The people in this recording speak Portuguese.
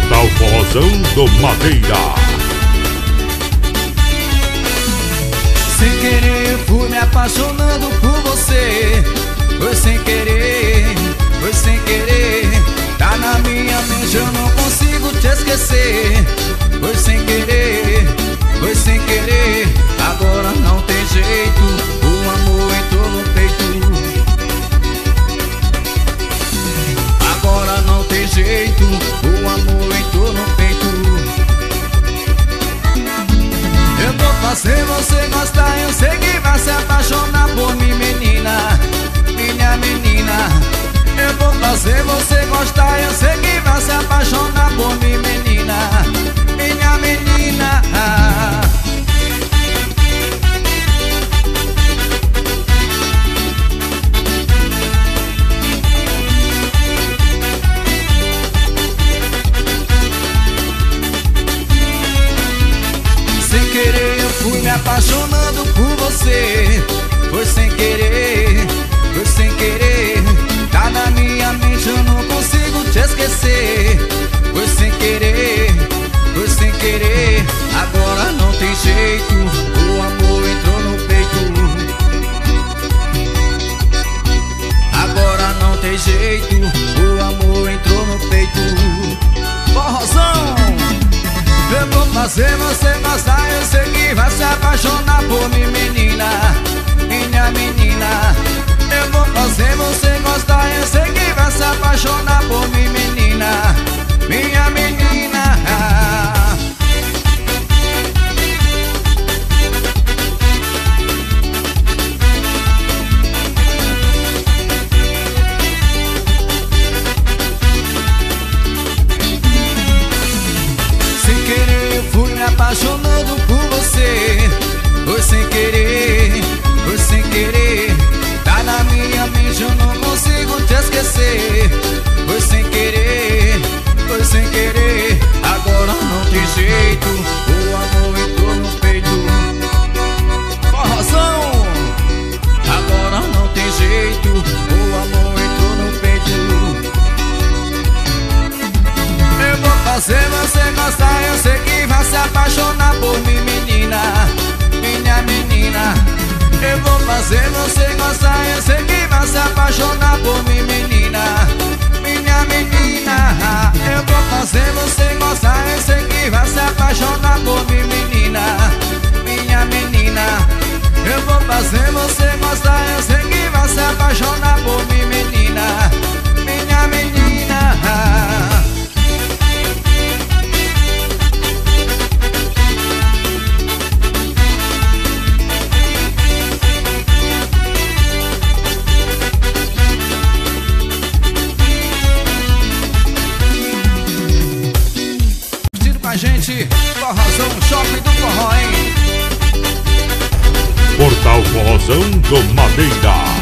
Portal Forrozão do Madeira. Sem querer fui me apaixonando por você. Foi sem querer, foi sem querer. Tá na minha mente, eu não consigo te esquecer. Foi sem querer, foi sem querer. Agora não tem jeito, o amor entrou no peito. Agora não tem jeito, o amor entrou no peito. Eu vou fazer você gostar, eu sei que vai se apaixonar por mim, menina, minha menina. Eu vou fazer você gostar, eu sei que vai se apaixonar por mim, menina, minha menina. Sem querer eu fui me apaixonando por você. Foi sem querer, foi sem querer. Tá na minha mente, eu não consigo te esquecer. Foi sem querer, foi sem querer. Agora não tem jeito, o amor entrou no peito. Agora não tem jeito, o amor entrou no peito. Forrozão! Eu vou fazer você gostar, eu sei que vai se apaixonar por mim, menina, minha menina. Eu vou fazer você gostar, eu sei que vai se apaixonar por mim, menina, minha menina. Sem querer eu fui me apaixonando por você. Foi sem querer, foi sem querer. Tá na minha mente, eu não consigo te esquecer. Foi sem querer, foi sem querer. Agora não tem jeito, o amor entrou no peito. Forrozão! Agora não tem jeito, o amor entrou no peito. Eu vou fazer você gostar, eu sei que vai se apaixonar por mim, menina, minha menina. Eu vou fazer você gostar, eu sei que vai se apaixonar por mim, menina, minha menina. Eu vou fazer você gostar, eu sei que vai se apaixonar por mim, menina, minha menina. Eu vou fazer você gostar, eu sei que vai se apaixonar por mim, menina, minha menina. Gente, Forrozão, Shopping do Forró, hein? Portal Forrozão do Madeira.